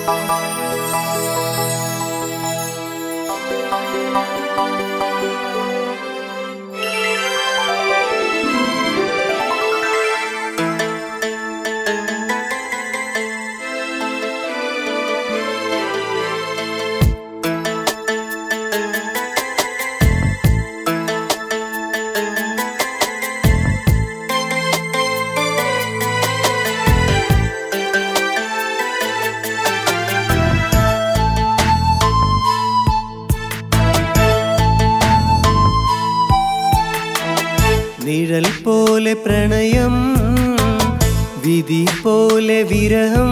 നിഴൽ പോലെ പ്രണയം, വിധി പോലെ വിരഹം,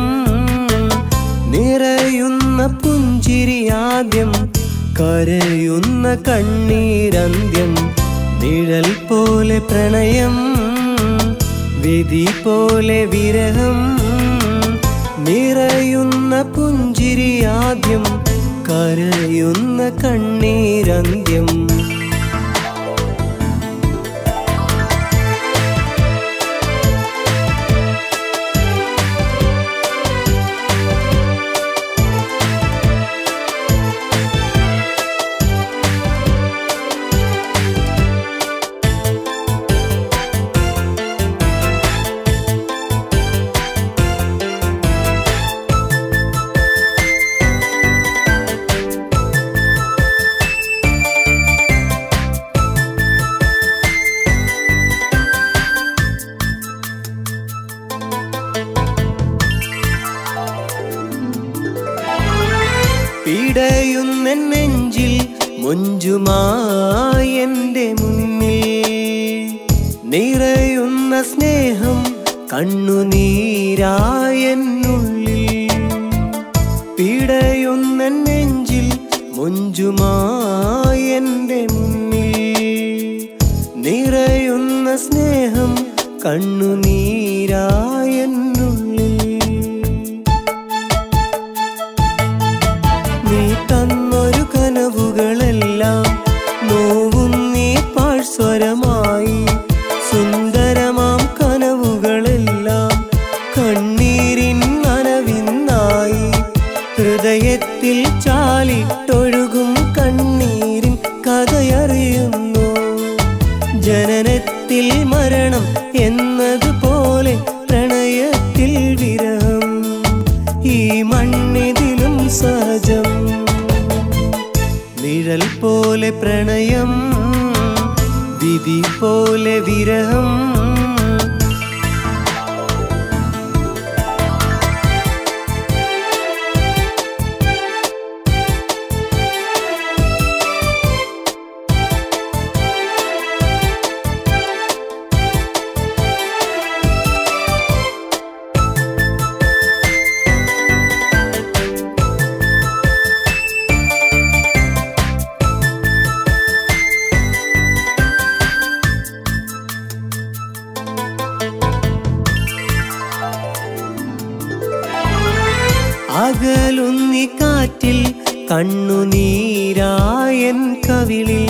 നിറയുന്ന പുഞ്ചിരി ആദ്യം, കരയുന്ന കണ്ണീരന്ത്യം. നിഴൽ പോലെ പ്രണയം, വിധി പോലെ വിരഹം, നിറയുന്ന പുഞ്ചിരി ആദ്യം, കരയുന്ന കണ്ണീരന്ത്യം. പിടയുന്ന നെഞ്ചിൽ മൊഞ്ചുമായി എൻ്റെ മുന്നിൽ, നിറയുന്ന സ്നേഹം കണ്ണുനീരായെന്നുള്ളിൽ. പിടയുന്ന നെഞ്ചിൽ മൊഞ്ചുമായി എൻ്റെ മുന്നിൽ, നിറയുന്ന സ്നേഹം കണ്ണുനീരായെന്നുള്ളിൽ. നീ തന്നൊരു കനവുകളെല്ലാം നോവും നീ പാഴ്സ്വരമായി, സുന്ദരമാം കനവുകളെല്ലാം കണ്ണീരിൻ നനവിന്നായി. ഹൃദയത്തിൽ ചാലിട്ടൊഴുകും കണ്ണീരിൻ കഥയറിയുന്നു, ജനനത്തിൽ മരണം എന്നതുപോലെ പ്രണയത്തിൽ വിരഹം, ഈ മണ്ണിതിലും സഹജം. നിഴൽ പോലെ പ്രണയം, വിധി പോലെ വിരഹം, അകലുന്നി കാറ്റിൽ കണ്ണുനീരായൻ കവിളിൽ,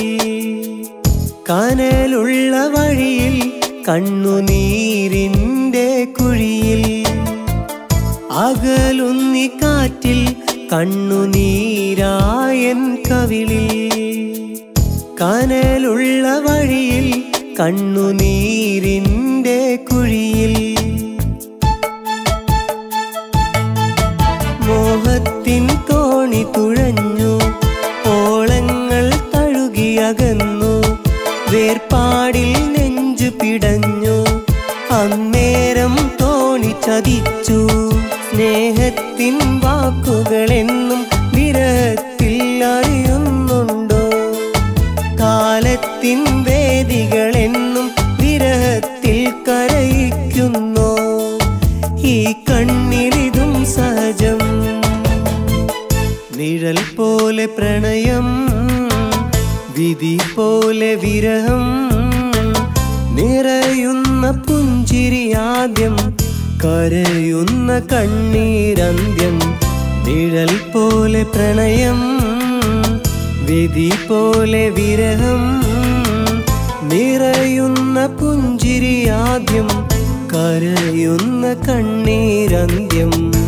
കനലുള്ള വഴിയിൽ കണ്ണുനീരിൻ്റെ കുഴിയിൽ. അകലുന്നി കാറ്റിൽ കണ്ണുനീരായൻ കവിളിൽ, കനലുള്ള വഴിയിൽ കണ്ണുനീരിൻ്റെ കുഴിയിൽ. മോഹത്തിൻ തോണി തുഴഞ്ഞു, ഓളങ്ങൾ തഴുകിയകന്നു, വേർപാടിൽ നെഞ്ചു പിടഞ്ഞു. അന്നേരം തോണി ചതിച്ചു, സ്നേഹത്തിൻ വാക്കുകളെന്നും വിരഹത്തിൽ അറിയുന്നുണ്ടോ? കാലത്തിൻ വേദികളെന്നും വിരഹത്തിൽ കരയിക്കുന്നോ? ഈ കണ്ണിലിതും സഹജം. നിഴൽ പോലെ പ്രണയം, വിധി പോലെ വിരഹം, നിറയുന്ന പുഞ്ചിരി ആദ്യം, കരയുന്ന കണ്ണീരന്ത്യം. നിഴൽ പോലെ പ്രണയം, വിധി പോലെ വിരഹം, നിറയുന്ന പുഞ്ചിരി ആദ്യം, കരയുന്ന കണ്ണീരന്ത്യം.